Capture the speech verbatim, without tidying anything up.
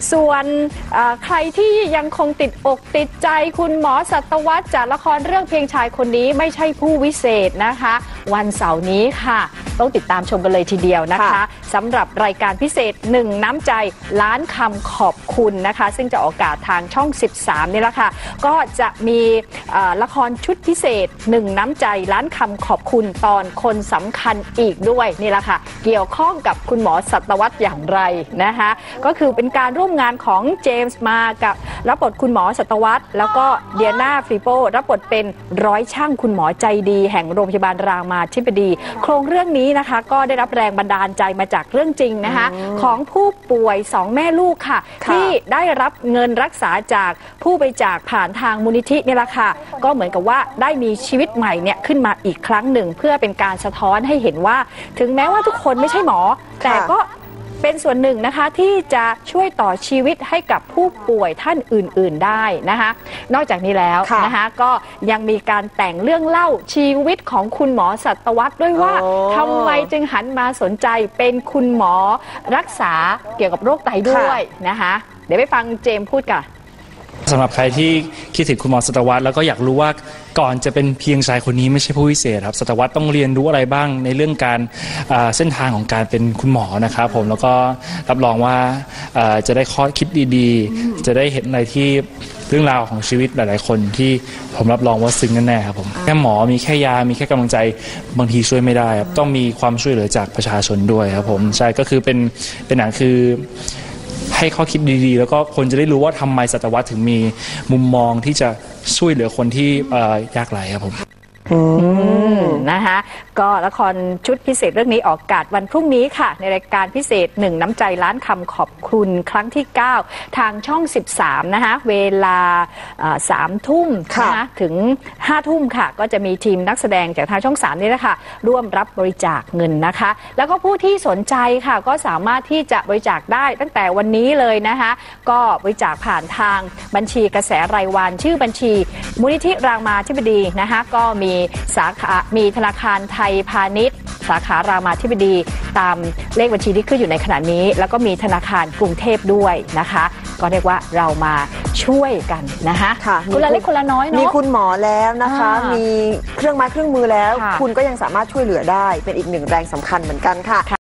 ส่วนใครที่ยังคงติดอกติดใจคุณหมอสัตวรรษจากละครเรื่องเพียงชายคนนี้ไม่ใช่ผู้วิเศษนะคะวันเสาร์นี้ค่ะต้องติดตามชมกันเลยทีเดียวนะคะสำหรับรายการพิเศษหนึ่งน้ำใจล้านคำขอบคุณนะคะซึ่งจะออกอากาศทางช่องสิบสามนี่แหละค่ะก็จะมีละครชุดพิเศษหนึ่งน้ำใจล้านคำขอบคุณตอนคนสำคัญอีกด้วยนี่แหละค่ะเกี่ยวข้องกับคุณหมอสัตวรรษอย่างไรนะคะก็คือเป็นการร่วมงานของเจมส์มากับรับบทคุณหมอสัตวรรษแล้วก็เดียนาฟริโปรับบทเป็นร้อยช่างคุณหมอใจดีแห่งโรงพยาบาลรามาธิบดีโครงเรื่องนี้นะคะก็ได้รับแรงบันดาลใจมาจากเรื่องจริงนะคะของผู้ป่วยสองแม่ลูกค่ะที่ได้รับเงินรักษาจากผู้บริจาคผ่านทางมูลนิธินี่แหละค่ะก็เหมือนกับว่าได้มีชีวิตใหม่เนี่ยขึ้นมาอีกครั้งหนึ่งเพื่อเป็นการสะท้อนให้เห็นว่าถึงแม้ว่าทุกคนไม่ใช่หมอแต่ก็เป็นส่วนหนึ่งนะคะที่จะช่วยต่อชีวิตให้กับผู้ป่วยท่านอื่นๆได้นะคะนอกจากนี้แล้วนะคะก็ยังมีการแต่งเรื่องเล่าชีวิตของคุณหมอสัตวรรษด้วยว่าทำไมจึงหันมาสนใจเป็นคุณหมอรักษาเกี่ยวกับโรคไตด้วยนะคะเดี๋ยวไปฟังเจมส์พูดกันสำหรับใครที่คิดถึงคุณหมอสัตวรรษแล้วก็อยากรู้ว่าก่อนจะเป็นเพียงชายคนนี้ไม่ใช่ผู้พิเศษครับสัตวรรษต้องเรียนรู้อะไรบ้างในเรื่องการเส้นทางของการเป็นคุณหมอนะครับผมแล้วก็รับรองว่าจะได้ข้อคิดดีๆจะได้เห็นอะไรที่เรื่องราวของชีวิตหลายๆคนที่ผมรับรองว่าซึ้งแน่ๆครับผมแค่หมอมีแค่ยามีแค่กำลังใจบางทีช่วยไม่ได้ครับต้องมีความช่วยเหลือจากประชาชนด้วยครับผมใช่ก็คือเป็นเป็นหนังคือให้ข้อคิดดีๆแล้วก็คนจะได้รู้ว่าทำไมสัตวรรษถึงมีมุมมองที่จะช่วยเหลือคนที่ยากไร้ครับผมนะคะก็ละครชุดพิเศษเรื่องนี้ออกอากาศวันพรุ่งนี้ค่ะในรายการพิเศษหนึ่งน้ำใจล้านคำขอบคุณครั้งที่เก้าทางช่องสิบสามนะคะเวลาสามทุ่มนะคะถึงห้าทุ่มค่ะก็จะมีทีมนักแสดงจากทางช่องสามนี่แหละค่ะร่วมรับบริจาคเงินนะคะแล้วก็ผู้ที่สนใจค่ะก็สามารถที่จะบริจาคได้ตั้งแต่วันนี้เลยนะคะก็บริจาคผ่านทางบัญชีกระแสรายวันชื่อบัญชีมูลนิธิรามาธิบดีนะคะก็มีสาขามีธนาคารไทยพาณิชย์สาขารามาธิบดีตามเลขบัญชีที่ขึ้นอยู่ในขณะนี้แล้วก็มีธนาคารกรุงเทพด้วยนะคะก็เรียกว่าเรามาช่วยกันนะคะคนละเล็กคนละน้อยเนาะมีคุณหมอแล้วนะคะมีเครื่องไม้เครื่องมือแล้วคุณก็ยังสามารถช่วยเหลือได้เป็นอีกหนึ่งแรงสำคัญเหมือนกันค่ะ